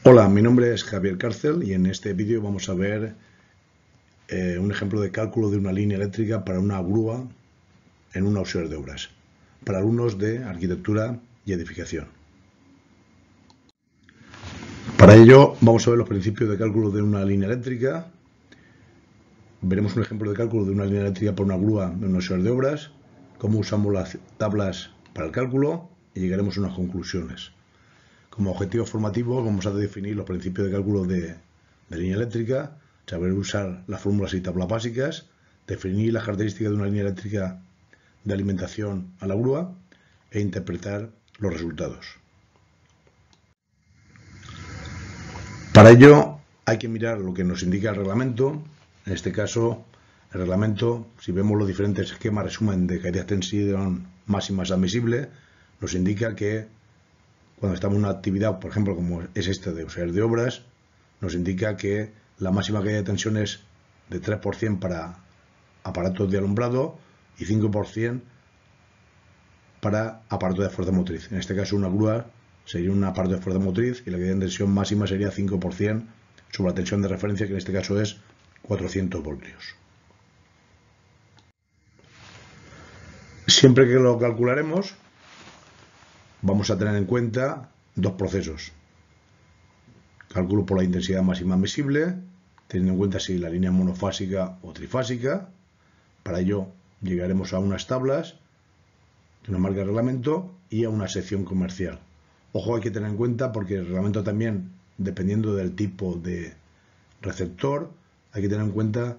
Hola, mi nombre es Javier Cárcel y en este vídeo vamos a ver un ejemplo de cálculo de una línea eléctrica para una grúa en un auxiliar de obras, para alumnos de arquitectura y edificación. Para ello vamos a ver los principios de cálculo de una línea eléctrica, veremos un ejemplo de cálculo de una línea eléctrica para una grúa en un auxiliar de obras, cómo usamos las tablas para el cálculo y llegaremos a unas conclusiones. Como objetivo formativo vamos a definir los principios de cálculo de línea eléctrica, saber usar las fórmulas y tablas básicas, definir las características de una línea eléctrica de alimentación a la grúa e interpretar los resultados. Para ello hay que mirar lo que nos indica el reglamento. En este caso, el reglamento, si vemos los diferentes esquemas resumen de caída de tensión máximas admisible, nos indica que cuando estamos en una actividad, por ejemplo, como es esta de auxiliar de obras, nos indica que la máxima caída de tensión es de 3% para aparatos de alumbrado y 5% para aparatos de fuerza motriz. En este caso, una grúa sería un aparato de fuerza motriz y la caída de tensión máxima sería 5% sobre la tensión de referencia, que en este caso es 400 voltios. Siempre que lo calcularemos, vamos a tener en cuenta dos procesos. Cálculo por la intensidad máxima admisible, teniendo en cuenta si la línea es monofásica o trifásica. Para ello llegaremos a unas tablas de una marca de reglamento y a una sección comercial. Ojo, hay que tener en cuenta porque el reglamento también, dependiendo del tipo de receptor, hay que tener en cuenta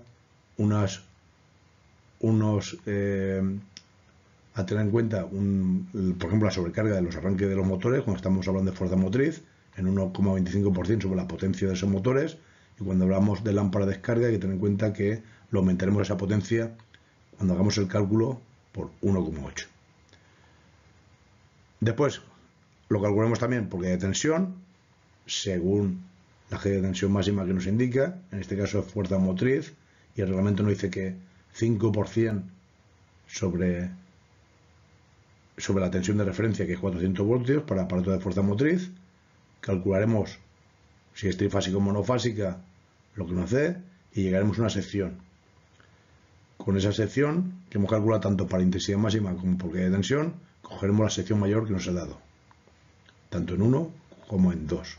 por ejemplo, la sobrecarga de los arranques de los motores cuando estamos hablando de fuerza motriz en 1,25% sobre la potencia de esos motores, y cuando hablamos de lámpara de descarga hay que tener en cuenta que lo aumentaremos esa potencia cuando hagamos el cálculo por 1,8. Después lo calculamos también por caída de tensión según la caída de tensión máxima que nos indica, en este caso es fuerza motriz, y el reglamento nos dice que 5% sobre la tensión de referencia, que es 400 voltios para aparatos de fuerza motriz. Calcularemos si es trifásica o monofásica lo que nos dé y llegaremos a una sección. Con esa sección que hemos calculado tanto para intensidad máxima como por caída de tensión, cogeremos la sección mayor que nos ha dado, tanto en 1 como en 2.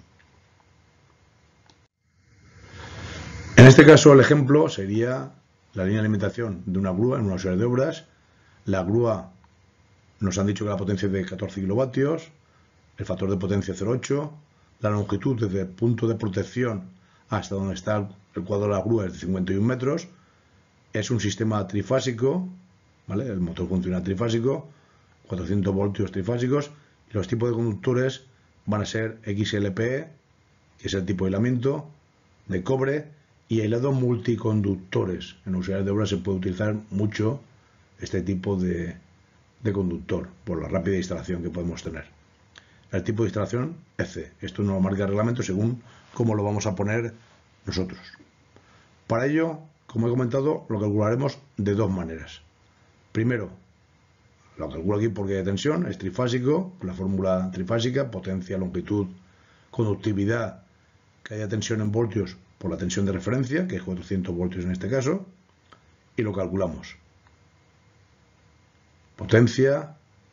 En este caso el ejemplo sería la línea de alimentación de una grúa en un auxiliar de obras. La grúa nos han dicho que la potencia es de 14 kilovatios, el factor de potencia 0,8, la longitud desde el punto de protección hasta donde está el cuadro de la grúa es de 51 metros, es un sistema trifásico, ¿vale? El motor funciona trifásico, 400 voltios trifásicos, y los tipos de conductores van a ser XLPE, que es el tipo de aislamiento, de cobre, y aislados multiconductores. En auxiliares de obras se puede utilizar mucho este tipo de conductor por la rápida instalación que podemos tener. El tipo de instalación es C. Esto nos lo marca el reglamento según cómo lo vamos a poner nosotros. Para ello, como he comentado, lo calcularemos de dos maneras. Primero, lo calculo aquí por caída de tensión, es trifásico, la fórmula trifásica, potencia, longitud, conductividad, caída de tensión en voltios por la tensión de referencia, que es 400 voltios en este caso, y lo calculamos. Potencia,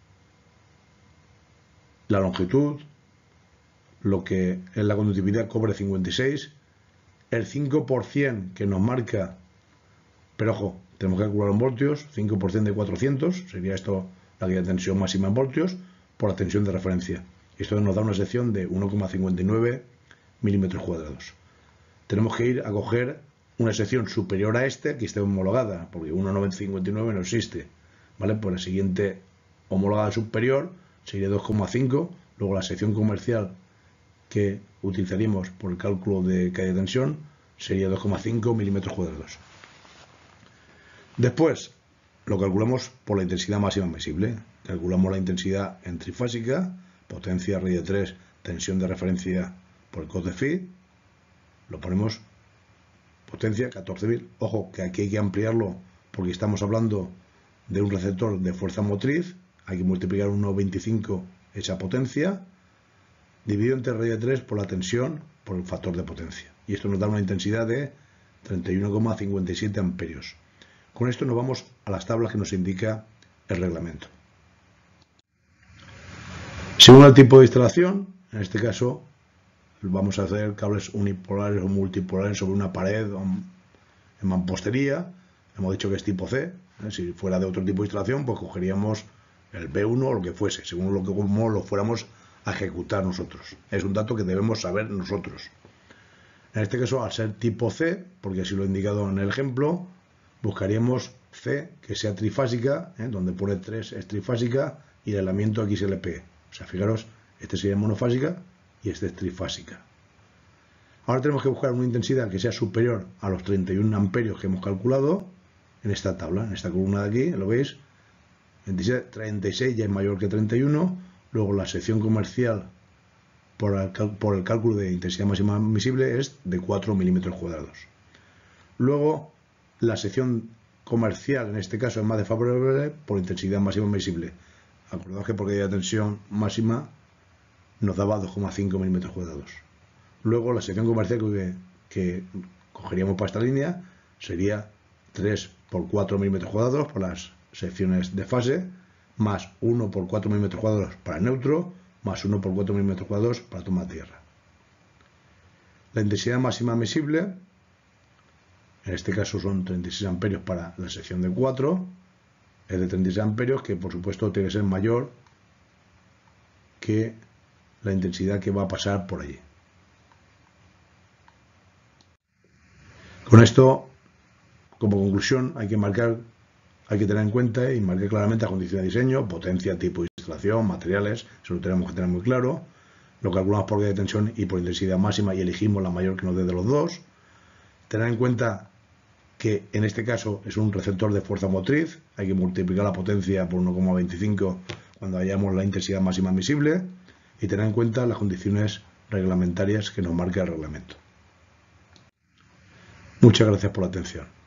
la longitud, lo que es la conductividad, cobre 56, el 5% que nos marca, pero ojo, tenemos que calcular en voltios, 5% de 400, sería esto la caída de tensión máxima en voltios, por la tensión de referencia. Esto nos da una sección de 1,59 milímetros cuadrados. Tenemos que ir a coger una sección superior a que esté homologada, porque 1,59 no existe, ¿vale? Pues la siguiente homologada superior sería 2,5, luego la sección comercial que utilizaríamos por el cálculo de caída de tensión sería 2,5 milímetros cuadrados. Después lo calculamos por la intensidad máxima admisible. Calculamos la intensidad en trifásica, potencia raíz de 3, tensión de referencia por el cos de Phi. Lo ponemos potencia 14.000. Ojo, que aquí hay que ampliarlo porque estamos hablando de un receptor de fuerza motriz. Hay que multiplicar 1,25 esa potencia, dividido entre raíz de 3 por la tensión por el factor de potencia. Y esto nos da una intensidad de 31,57 amperios. Con esto nos vamos a las tablas que nos indica el reglamento. Según el tipo de instalación, en este caso vamos a hacer cables unipolares o multipolares sobre una pared en mampostería. Hemos dicho que es tipo C. Si fuera de otro tipo de instalación, pues cogeríamos el B1 o lo que fuese, según como lo fuéramos a ejecutar nosotros. Es un dato que debemos saber nosotros. En este caso, al ser tipo C, porque así lo he indicado en el ejemplo, buscaríamos C que sea trifásica, donde pone 3 es trifásica y el aislamiento XLP. O sea, fijaros, este sería monofásica y este es trifásica. Ahora tenemos que buscar una intensidad que sea superior a los 31 amperios que hemos calculado en esta tabla, en esta columna de aquí, ¿lo veis? 36 ya es mayor que 31. Luego la sección comercial por el cálculo de intensidad máxima admisible es de 4 milímetros cuadrados. Luego la sección comercial en este caso es más desfavorable por intensidad máxima admisible. Acordaos que por caída de tensión máxima nos daba 2,5 milímetros cuadrados. Luego la sección comercial que cogeríamos para esta línea sería 3 por 4 milímetros cuadrados por las secciones de fase, más 1 por 4 milímetros cuadrados para el neutro, más 1 por 4 milímetros cuadrados para toma de tierra. La intensidad máxima admisible, en este caso son 36 amperios para la sección de 4, es de 36 amperios, que por supuesto tiene que ser mayor que la intensidad que va a pasar por allí. Con esto, como conclusión, hay que tener en cuenta y marcar claramente la condición de diseño, potencia, tipo de instalación, materiales, eso lo tenemos que tener muy claro. Lo calculamos por caída de tensión y por intensidad máxima y elegimos la mayor que nos dé de los dos. Tener en cuenta que en este caso es un receptor de fuerza motriz, hay que multiplicar la potencia por 1,25 cuando hayamos la intensidad máxima admisible y tener en cuenta las condiciones reglamentarias que nos marca el reglamento. Muchas gracias por la atención.